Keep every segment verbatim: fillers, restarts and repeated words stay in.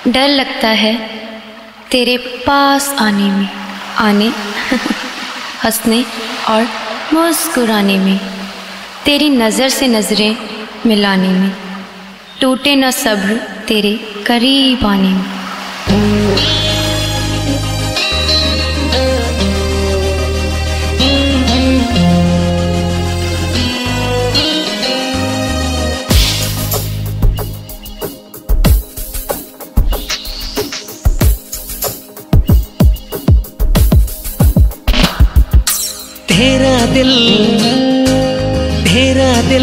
डर लगता है तेरे पास आने में, आने हंसने और मुस्कुराने में, तेरी नज़र से नज़रें मिलाने में, टूटे न सब्र तेरे करीब आने में। तेरा दिल तेरा दिल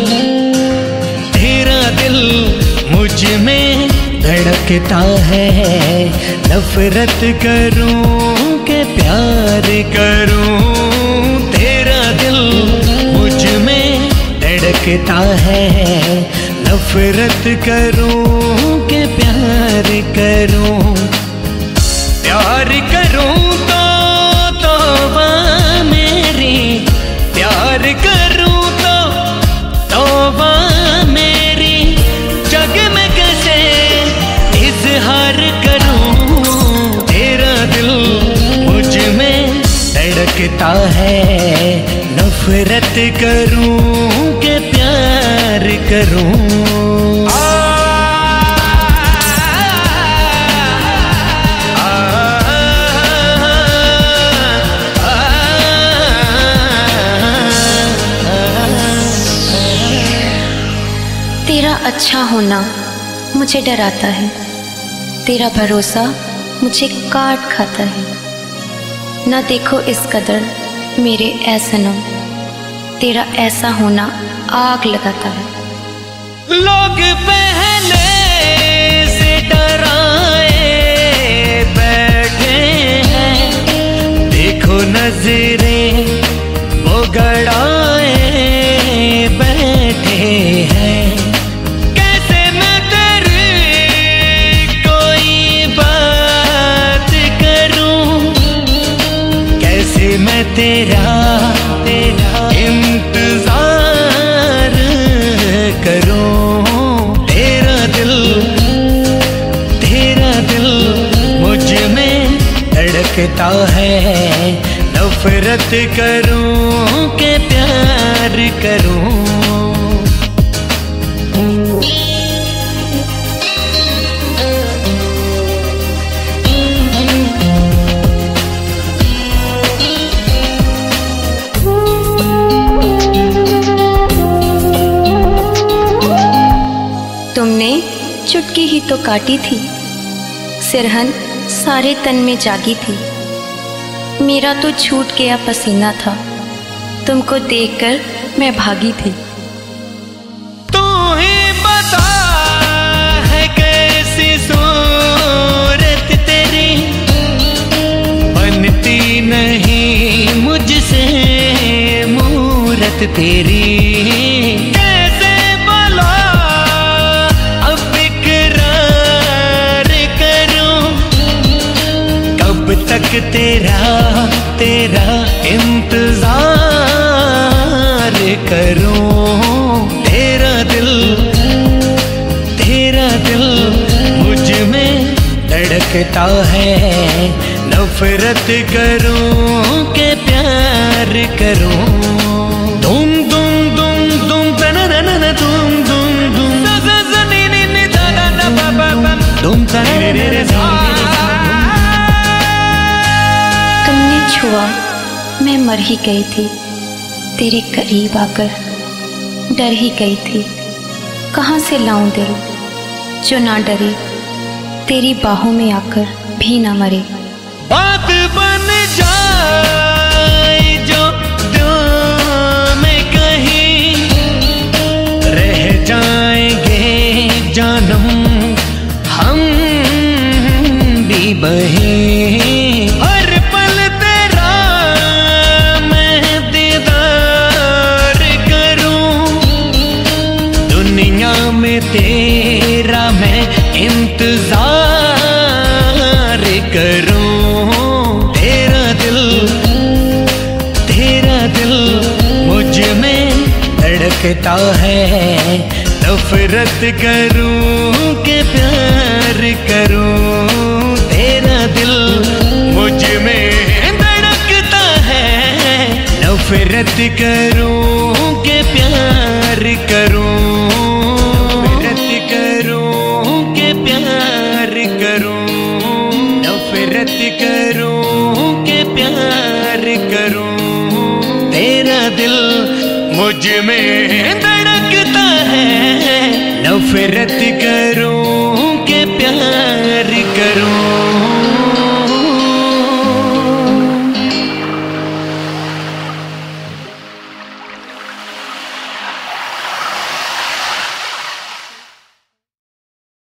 तेरा दिल मुझ में धड़कता है। नफरत करूं के प्यार करूं, तेरा दिल मुझ में धड़कता है। नफरत करूं के प्यार करूं, प्यार करूं तो तौबा मेरी, प्यार करूं तो तौबा मेरी। जग में कैसे इजहार करूं, तेरा दिल मुझ में धड़कता है। नफरत करूं के प्यार करूं। तेरा अच्छा होना मुझे डराता है, तेरा भरोसा मुझे काट खाता है। ना देखो इस कदर मेरे ऐ सनम, तेरा ऐसा होना आग लगाता है। लोग पहले से डराए बैठे हैं, देखो नजरें वो गड़ाए बैठे हैं। मैं तेरा तेरा इंतजार करूं, तेरा दिल तेरा दिल मुझ में धड़कता है। नफरत करूं के प्यार करूं। तुमने चुटकी ही तो काटी थी, सिरहन सारे तन में जागी थी। मेरा तो छूट गया पसीना था, तुमको देखकर मैं भागी थी। तू ही बता है कैसी सूरत तेरी, बनती नहीं मुझसे मूरत तेरी। तक तेरा तेरा इंतजार करूं, तेरा दिल तेरा दिल मुझ में धड़कता है। नफरत करूं के प्यार करूं। तुम तुम तुम तुम तनननन तुम तुम तुम ज़ज़ज़नीनी दादा बाबा तुम तनननन। छुआ मैं मर ही गई थी, तेरे करीब आकर डर ही गई थी। कहाँ से लाऊं दिल जो ना डरे, तेरी बाहों में आकर भी ना मरे। बात बन जाए जो दिल में कहीं, रह जाएंगे जानम हम भी बहे। तेरा मैं इंतजार करूं, तेरा दिल तेरा दिल मुझ में धड़कता है। नफरत करूं के प्यार करूं, तेरा दिल मुझ में धड़कता है। नफरत करूं के प्यार करूं, नफरत करूं के प्यार करूं, नफरत करूं के प्यार करूं, तेरा दिल मुझ में धड़कता है। नफरत करूं के प्यार